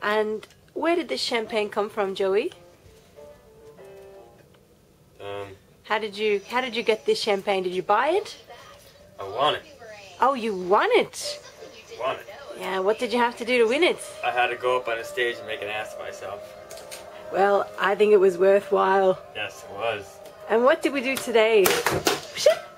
And where did this champagne come from, Joey? How did you get this champagne? Did you buy it? I won it. Oh, you won it. Won it. Yeah, what did you have to do to win it? I had to go up on a stage and make an ass of myself. Well, I think it was worthwhile. Yes, it was. And what did we do today?